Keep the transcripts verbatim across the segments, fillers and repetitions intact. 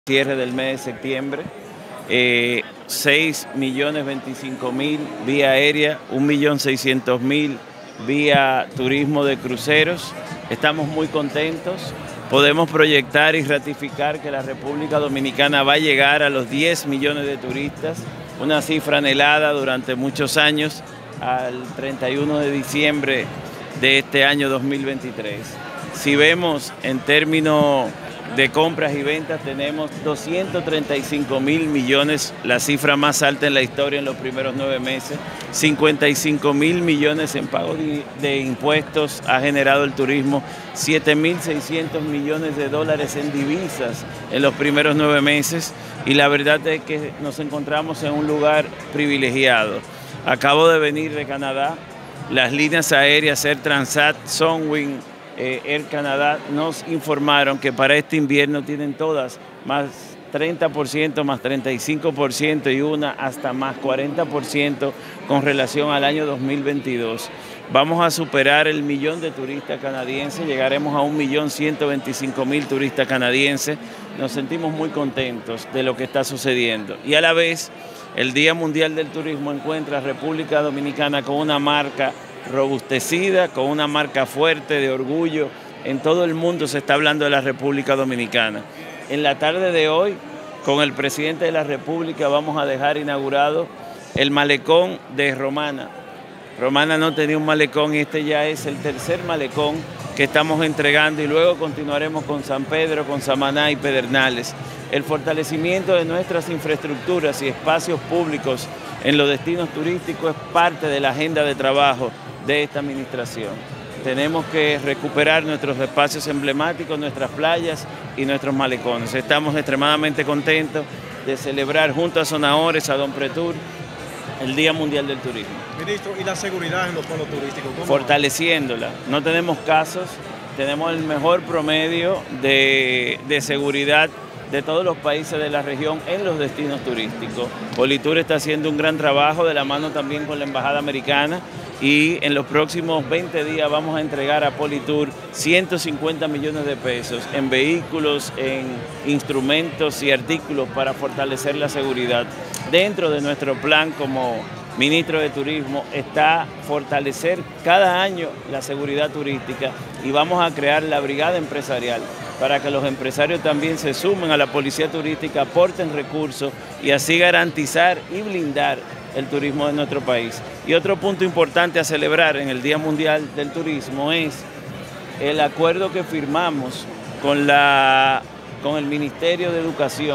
Cierre del mes de septiembre, eh, seis millones veinticinco mil vía aérea, un millón seiscientos mil vía turismo de cruceros. Estamos muy contentos, podemos proyectar y ratificar que la República Dominicana va a llegar a los diez millones de turistas, una cifra anhelada durante muchos años, al treinta y uno de diciembre de este año dos mil veintitrés. Si vemos en términos de compras y ventas, tenemos doscientos treinta y cinco mil millones, la cifra más alta en la historia en los primeros nueve meses. cincuenta y cinco mil millones en pago de, de impuestos ha generado el turismo, siete mil seiscientos millones de dólares en divisas en los primeros nueve meses, y la verdad es que nos encontramos en un lugar privilegiado. Acabo de venir de Canadá, las líneas aéreas Air Transat, Sunwing, Eh, Air Canadá nos informaron que para este invierno tienen todas más treinta por ciento, más treinta y cinco por ciento y una hasta más cuarenta por ciento con relación al año dos mil veintidós. Vamos a superar el millón de turistas canadienses, llegaremos a un millón ciento veinticinco mil turistas canadienses. Nos sentimos muy contentos de lo que está sucediendo. Y a la vez, el Día Mundial del Turismo encuentra a República Dominicana con una marca robustecida, con una marca fuerte de orgullo. En todo el mundo se está hablando de la República Dominicana. En la tarde de hoy, con el presidente de la República, vamos a dejar inaugurado el malecón de Romana. Romana no tenía un malecón y este ya es el tercer malecón que estamos entregando, y luego continuaremos con San Pedro, con Samaná y Pedernales. El fortalecimiento de nuestras infraestructuras y espacios públicos en los destinos turísticos es parte de la agenda de trabajo de esta administración. Tenemos que recuperar nuestros espacios emblemáticos, nuestras playas y nuestros malecones. Estamos extremadamente contentos de celebrar junto a Sonahores, a Don Pretur, el Día Mundial del Turismo. Ministro, ¿y la seguridad en los polos turísticos? ¿Cómo? Fortaleciéndola. No tenemos casos, tenemos el mejor promedio de, de seguridad de todos los países de la región en los destinos turísticos. Politur está haciendo un gran trabajo de la mano también con la Embajada Americana, y en los próximos veinte días vamos a entregar a Politur ciento cincuenta millones de pesos en vehículos, en instrumentos y artículos para fortalecer la seguridad. Dentro de nuestro plan como ministro de Turismo está fortalecer cada año la seguridad turística, y vamos a crear la brigada empresarial para que los empresarios también se sumen a la policía turística, aporten recursos y así garantizar y blindar el turismo de nuestro país. Y otro punto importante a celebrar en el Día Mundial del Turismo es el acuerdo que firmamos con, la, con el Ministerio de Educación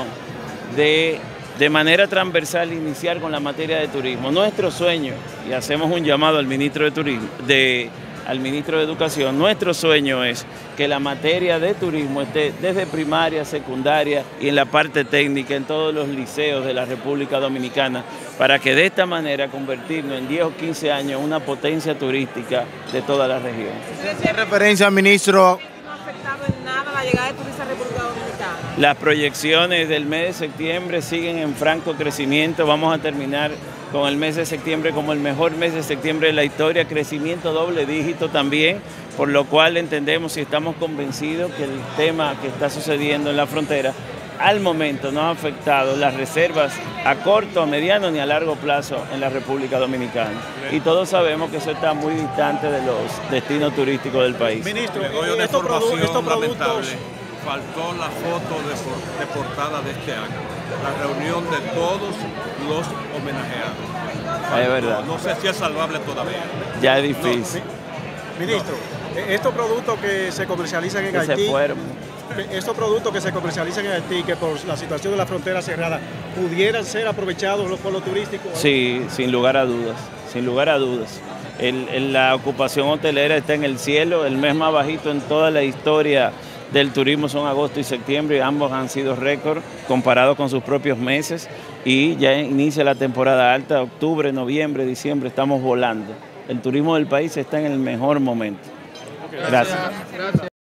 de, de manera transversal iniciar con la materia de turismo. Nuestro sueño, y hacemos un llamado al ministro de Turismo, de al ministro de Educación, nuestro sueño es que la materia de turismo esté desde primaria, secundaria y en la parte técnica en todos los liceos de la República Dominicana, para que de esta manera convertirnos en diez o quince años en una potencia turística de toda la región. ¿Usted hace referencia, ministro? ¿No ha afectado en nada la llegada de turistas a la República Dominicana? Las proyecciones del mes de septiembre siguen en franco crecimiento. Vamos a terminar con el mes de septiembre como el mejor mes de septiembre de la historia, crecimiento doble dígito también, por lo cual entendemos y estamos convencidos que el tema que está sucediendo en la frontera al momento no ha afectado las reservas a corto, a mediano ni a largo plazo en la República Dominicana. Y todos sabemos que eso está muy distante de los destinos turísticos del país. Ministro, le doy una estos información estos lamentable. productos... Faltó la foto de, por, de portada de este año, la reunión de todos los homenajeados. Faltó. Es verdad. No sé si es salvable todavía. Ya es difícil. No. Ministro, no. estos productos que se comercializan en que Haití, se fueron. estos productos que se comercializan en Haití, que por la situación de la frontera cerrada, ¿pudieran ser aprovechados los polos turísticos? Sí, sin lugar a dudas, sin lugar a dudas. El, el, la ocupación hotelera está en el cielo, el mes más bajito en toda la historia del turismo son agosto y septiembre, y ambos han sido récord comparados con sus propios meses, y ya inicia la temporada alta, octubre, noviembre, diciembre, estamos volando. El turismo del país está en el mejor momento. Gracias. Gracias.